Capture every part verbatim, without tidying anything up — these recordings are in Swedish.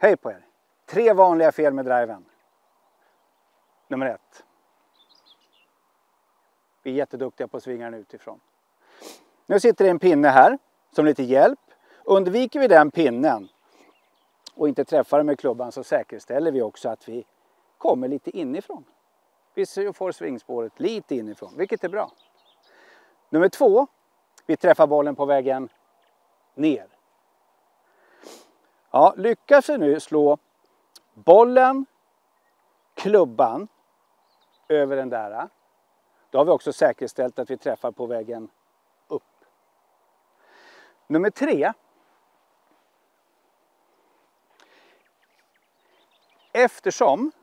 Hej på er! Tre vanliga fel med driven. Nummer ett. Vi är jätteduktiga på att svinga den utifrån. Nu sitter det en pinne här som lite hjälp. Undviker vi den pinnen och inte träffar den med klubban så säkerställer vi också att vi kommer lite inifrån. Vi får svingspåret lite inifrån, vilket är bra. Nummer två. Vi träffar bollen på vägen ner. Ja, lyckas vi nu slå bollen, klubban över den där. Då har vi också säkerställt att vi träffar på vägen upp. Nummer tre. Eftersom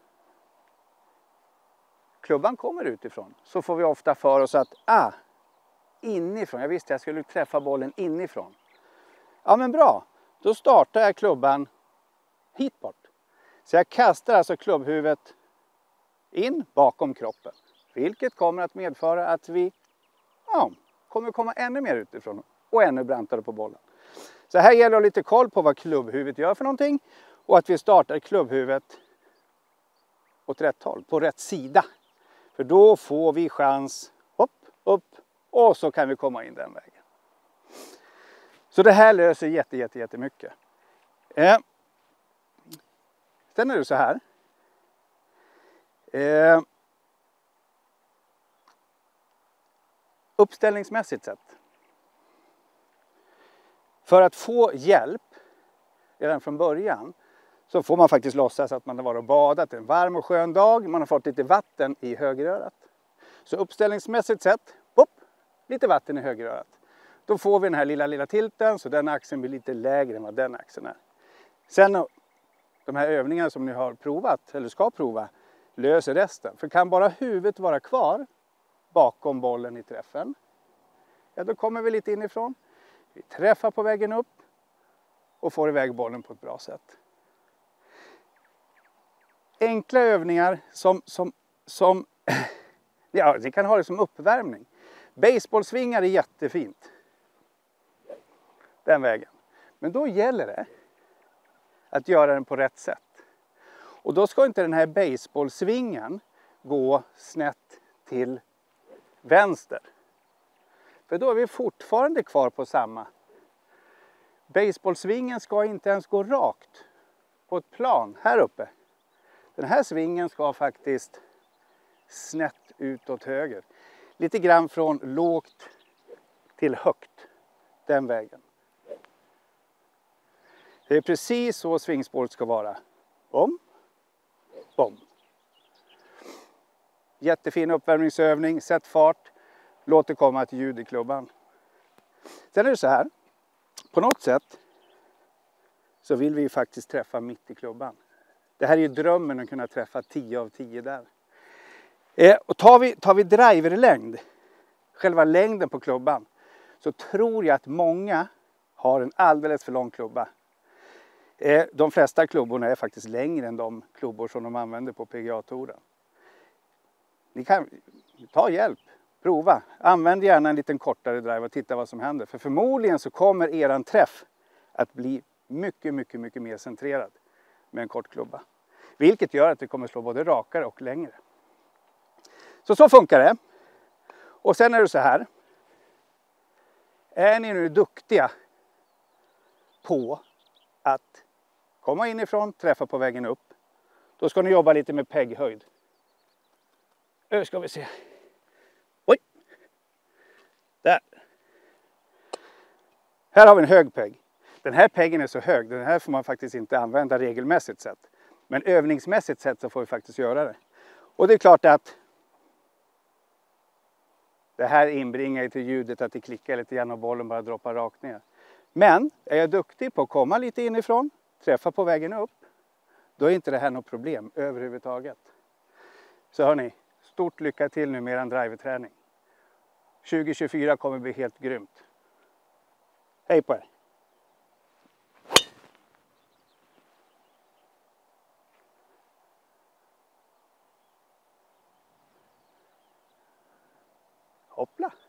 klubban kommer utifrån så får vi ofta för oss att ah, inifrån. Jag visste jag skulle träffa bollen inifrån. Ja men bra. Då startar jag klubban hit bort. Så jag kastar alltså klubbhuvudet in bakom kroppen. Vilket kommer att medföra att vi ja, kommer komma ännu mer utifrån och ännu brantare på bollen. Så här gäller det lite koll på vad klubbhuvudet gör för någonting. Och att vi startar klubbhuvudet åt rätt håll, på rätt sida. För då får vi chans, hopp, upp och så kan vi komma in den vägen. Så det här löser jätte, jätte, jättemycket. Eh. Sen är det så här. Eh. Uppställningsmässigt sett. För att få hjälp redan från början så får man faktiskt låtsas att man har varit och badat en varm och skön dag. Man har fått lite vatten i högerörat. Så uppställningsmässigt sett, hopp, lite vatten i högerörat. Då får vi den här lilla, lilla tilten så den axeln blir lite lägre än vad den axeln är. Sen de här övningarna som ni har provat, eller ska prova, löser resten. För kan bara huvudet vara kvar bakom bollen i träffen, ja då kommer vi lite inifrån. Vi träffar på vägen upp och får iväg bollen på ett bra sätt. Enkla övningar som, som, som ja, ni kan ha det som uppvärmning. Baseballsvingar är jättefint. Den vägen. Men då gäller det att göra den på rätt sätt. Och då ska inte den här baseballsvingen gå snett till vänster. För då är vi fortfarande kvar på samma. Baseballsvingen ska inte ens gå rakt på ett plan här uppe. Den här svingen ska faktiskt snett ut åt höger. Lite grann från lågt till högt. Den vägen. Det är precis så svingspåret ska vara. Bom, bom. Jättefin uppvärmningsövning. Sätt fart. Låt det komma ett ljud i klubban. Sen är det så här. På något sätt så vill vi ju faktiskt träffa mitt i klubban. Det här är ju drömmen att kunna träffa tio av tio där. Eh, och tar vi, tar vi driverlängd, själva längden på klubban, så tror jag att många har en alldeles för lång klubba. Eh, de flesta klubborna är faktiskt längre än de klubbor som de använder på P G A-touren. Ni kan ta hjälp, prova. Använd gärna en liten kortare drive och titta vad som händer. För förmodligen så kommer eran träff att bli mycket, mycket, mycket mer centrerad med en kort klubba. Vilket gör att det kommer slå både rakare och längre. Så så funkar det. Och sen är det så här. Är ni nu duktiga på att komma inifrån, träffa på vägen upp. Då ska ni jobba lite med pegghöjd. Nu ska vi se. Oj! Där. Här har vi en hög pegg. Den här peggen är så hög. Den här får man faktiskt inte använda regelmässigt sett. Men övningsmässigt sett så får vi faktiskt göra det. Och det är klart att det här inbringar ju till ljudet att det klickar lite grann och bollen bara droppar rakt ner. Men är jag duktig på att komma lite inifrån, träffa på vägen upp, då är inte det här något problem överhuvudtaget. Så hörni, stort lycka till nu med er driverträning. tjugo tjugofyra kommer bli helt grymt. Hej på er! Hoppla!